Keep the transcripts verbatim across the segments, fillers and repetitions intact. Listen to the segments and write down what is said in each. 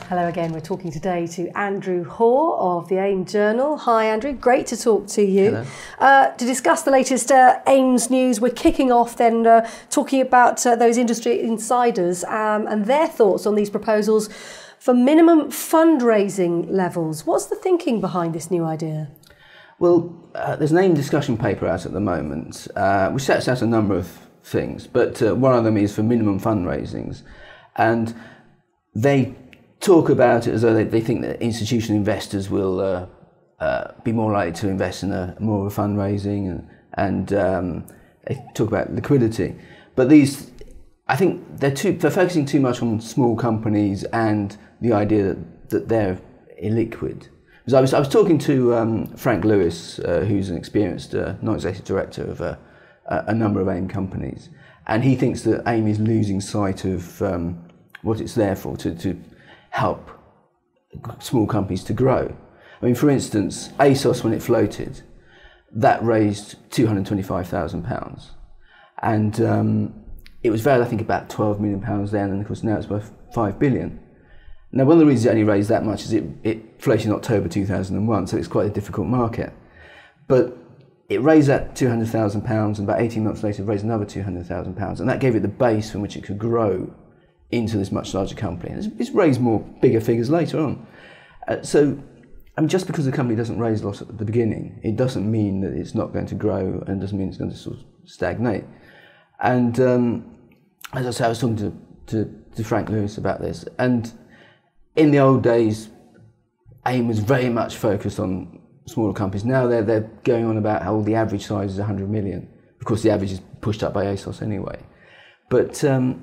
Hello again. We're talking today to Andrew Hore of the AIM Journal. Hi Andrew, great to talk to you. Hello. Uh, to discuss the latest uh, AIM's news, we're kicking off then uh, talking about uh, those industry insiders um, and their thoughts on these proposals for minimum fundraising levels. What's the thinking behind this new idea? Well, uh, there's an AIM discussion paper out at the moment, uh, which sets out a number of things, but uh, one of them is for minimum fundraisings. And they talk about it as though they, they think that institutional investors will uh, uh, be more likely to invest in a more of a fundraising, and, and um, they talk about liquidity. But these, I think they're too, they're focusing too much on small companies and the idea that, that they're illiquid. Because I was, I was talking to um, Frank Lewis, uh, who's an experienced uh, non-executive director of a, a number of AIM companies, and he thinks that AIM is losing sight of um, what it's there for, to, to help small companies to grow. I mean, for instance, ASOS, when it floated, that raised two hundred twenty-five thousand pounds. And um, it was valued, I think, about twelve million pounds then, and of course now it's worth five billion. Now, one of the reasons it only raised that much is it, it floated in October two thousand one, so it's quite a difficult market. But it raised that two hundred thousand pounds, and about eighteen months later it raised another two hundred thousand pounds, and that gave it the base from which it could grow into this much larger company. And it's, it's raised more bigger figures later on. Uh, so, I mean, just because the company doesn't raise lots at the beginning, it doesn't mean that it's not going to grow, and doesn't mean it's going to sort of stagnate. And um, as I say, I was talking to, to, to Frank Lewis about this, and in the old days, AIM was very much focused on smaller companies. Now they're, they're going on about how the average size is one hundred million. Of course, the average is pushed up by ASOS anyway. But, um,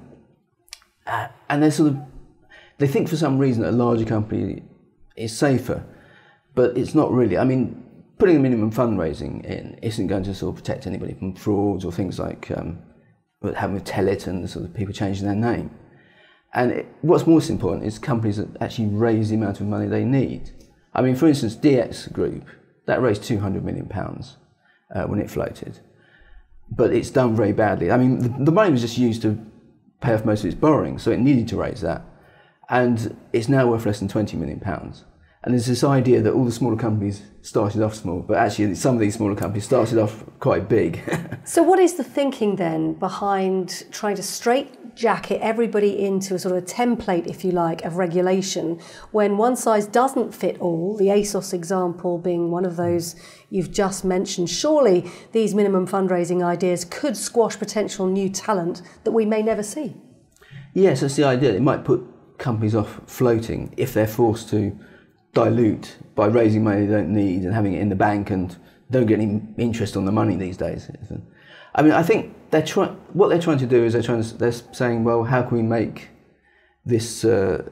uh, and they sort of, they think for some reason that a larger company is safer, but it's not really. I mean, putting a minimum fundraising in isn't going to sort of protect anybody from frauds or things like um, what happened with Telit and sort of people changing their name. And it, what's most important is companies that actually raise the amount of money they need. I mean, for instance, D X Group, that raised two hundred million pounds uh, when it floated. But it's done very badly. I mean, the, the money was just used to pay off most of its borrowing, so it needed to raise that. And it's now worth less than twenty million pounds. And there's this idea that all the smaller companies started off small, but actually some of these smaller companies started off quite big. So what is the thinking then behind trying to straitjacket everybody into a sort of a template, if you like, of regulation, when one size doesn't fit all, the ASOS example being one of those you've just mentioned? Surely these minimum fundraising ideas could squash potential new talent that we may never see. Yes, that's the idea. It might put companies off floating if they're forced to dilute by raising money they don't need and having it in the bank and don't get any interest on the money these days. I mean, I think they're trying. What they're trying to do is they're trying to. They're saying, well, how can we make this uh,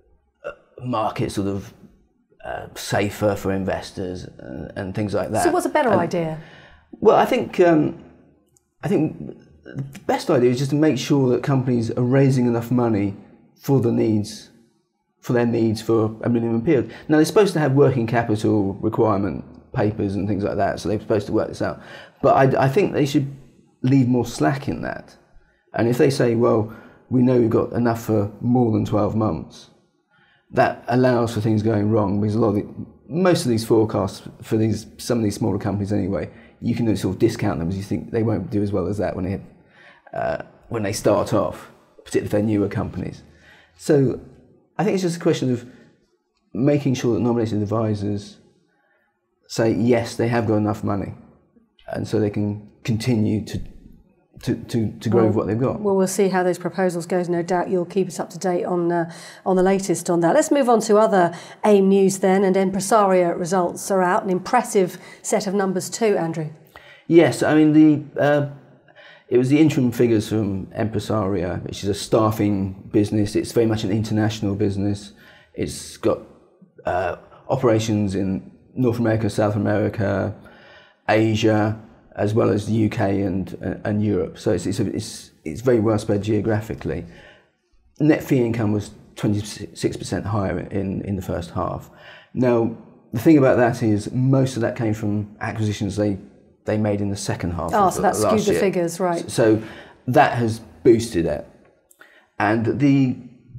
market sort of uh, safer for investors and, and things like that? So, what's a better and, idea? Well, I think um, I think the best idea is just to make sure that companies are raising enough money for the needs. for their needs for a minimum period. Now, they're supposed to have working capital requirement papers and things like that, so they're supposed to work this out. But I, I think they should leave more slack in that. And if they say, well, we know we've got enough for more than twelve months, that allows for things going wrong, because a lot of the, most of these forecasts for these some of these smaller companies anyway, you can sort of discount them because you think they won't do as well as that when they, uh, when they start off, particularly if they're newer companies. So I think it's just a question of making sure that nominated advisors say, yes, they have got enough money, and so they can continue to to, to, to grow well, with what they've got. Well, we'll see how those proposals go. No doubt you'll keep us up to date on, uh, on the latest on that. Let's move on to other AIM news then, and Empressaria results are out. An impressive set of numbers too, Andrew. Yes, I mean, the uh, it was the interim figures from Empressaria, which is a staffing business. It's very much an international business. It's got uh, operations in North America, South America, Asia, as well as the U K and and Europe. So it's it's it's, it's very well spread geographically. Net fee income was twenty-six percent higher in, in the first half. Now, the thing about that is most of that came from acquisitions they they made in the second half oh, of so the, that skewed last the year. figures, right. So that has boosted it. And the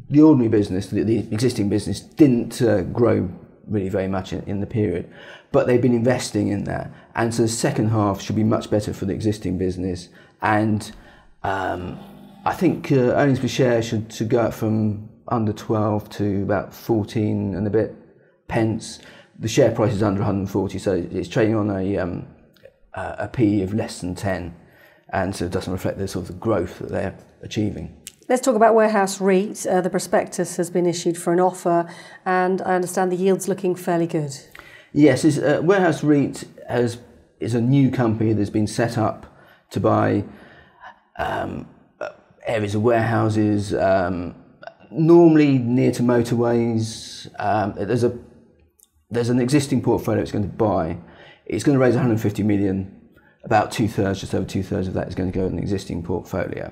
the ordinary business, the, the existing business, didn't uh, grow really very much in, in the period, but they've been investing in that, and so the second half should be much better for the existing business, and um, I think uh, earnings per share should, should go up from under twelve to about fourteen and a bit pence. The share price is under one hundred forty, so it's trading on a um, a P E of less than ten, and so it doesn't reflect the sort of growth that they're achieving. Let's talk about Warehouse REIT. Uh, the prospectus has been issued for an offer, and I understand the yield's looking fairly good. Yes, it's, uh, Warehouse REIT has, is a new company that's been set up to buy um, areas of warehouses, um, normally near to motorways. Um, there's a there's an existing portfolio it's going to buy. It's going to raise one hundred fifty million. About two thirds, just over two thirds of that is going to go in an existing portfolio.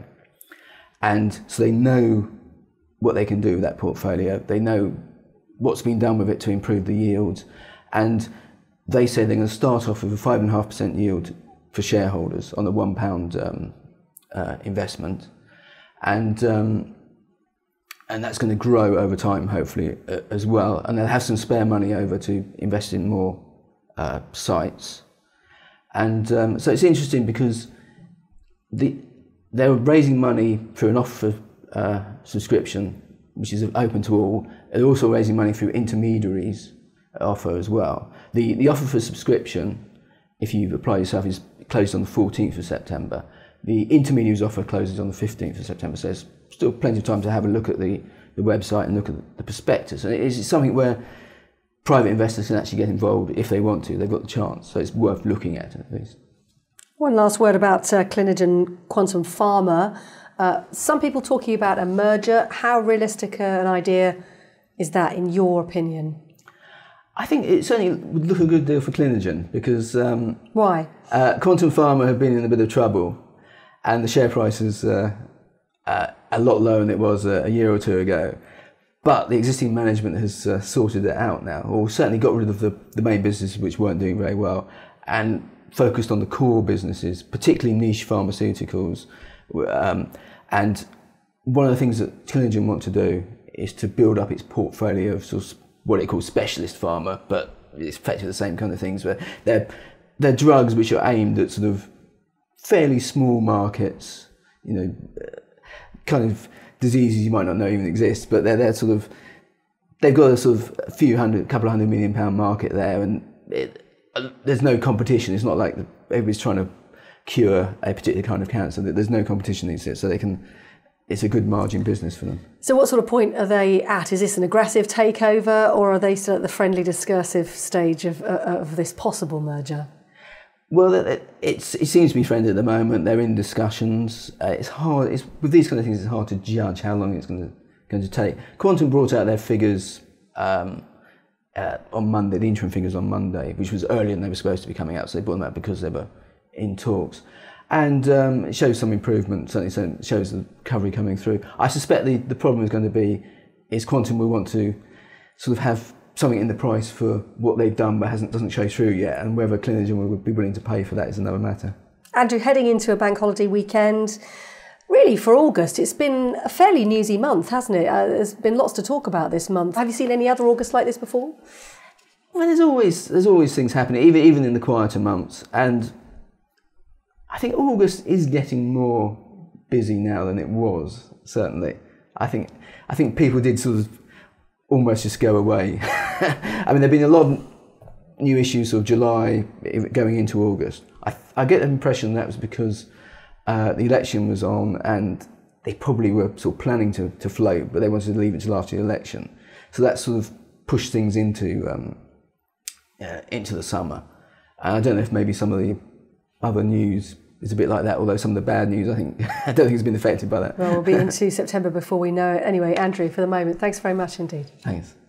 And so they know what they can do with that portfolio. They know what's been done with it to improve the yields. And they say they're going to start off with a five point five percent yield for shareholders on a one pound um, uh, investment. And, um, and that's going to grow over time, hopefully, uh, as well. And they'll have some spare money over to invest in more uh, sites. And um, so it's interesting because the they're raising money through an offer uh, subscription, which is open to all. They're also raising money through intermediaries offer as well. The the offer for subscription, if you apply yourself, is closed on the fourteenth of September. The intermediaries offer closes on the fifteenth of September. So there's still plenty of time to have a look at the, the website and look at the prospectus. And it is something where private investors can actually get involved if they want to. They've got the chance, so it's worth looking at at least. One last word about uh, Clinigen, Quantum Pharma. Uh, some people talking about a merger. How realistic uh, an idea is that, in your opinion? I think it certainly would look a good deal for Clinigen because... Um, Why? Uh, Quantum Pharma have been in a bit of trouble, and the share price is uh, uh, a lot lower than it was a, a year or two ago. But the existing management has uh, sorted it out now, or certainly got rid of the, the main businesses which weren't doing very well, and focused on the core businesses, particularly niche pharmaceuticals. Um, and one of the things that Clinigen want to do is to build up its portfolio of sort of what it calls specialist pharma, but it's effectively the same kind of things, where they're, they're drugs which are aimed at sort of fairly small markets, you know, kind of diseases you might not know even exist, but they're, they're sort of, they've got a sort of a few hundred, couple of hundred million pound market there, and it, there's no competition. It's not like the, everybody's trying to cure a particular kind of cancer. There's no competition these days, so they can. It's a good margin business for them. So, what sort of point are they at? Is this an aggressive takeover, or are they still at the friendly, discursive stage of uh, of this possible merger? Well, it, it's it seems to be friendly at the moment. They're in discussions. Uh, it's hard. It's with these kind of things. It's hard to judge how long it's going to going to take. Quantum brought out their figures. Um, Uh, on Monday, the interim figures on Monday, which was earlier than they were supposed to be coming out, so they brought them out because they were in talks. And um, it shows some improvement, certainly shows the recovery coming through. I suspect the, the problem is going to be is Quantum will want to sort of have something in the price for what they've done but hasn't doesn't show through yet, and whether Clinigen will be willing to pay for that is another matter. Andrew, heading into a bank holiday weekend, really for August, it's been a fairly newsy month, hasn't it? Uh, there's been lots to talk about this month. Have you seen any other August like this before? Well, there's always there's always things happening, even even in the quieter months, and I think August is getting more busy now than it was. Certainly, I think I think people did sort of almost just go away. I mean, there've been a lot of new issues of July going into August. I I get the impression that was because Uh, the election was on, and they probably were sort of planning to, to float, but they wanted to leave it till after the election. So that sort of pushed things into um, uh, into the summer. And I don't know if maybe some of the other news is a bit like that, although some of the bad news, I think, I don't think it's been affected by that. Well, we'll be into September before we know it. Anyway, Andrew, for the moment, thanks very much indeed. Thanks.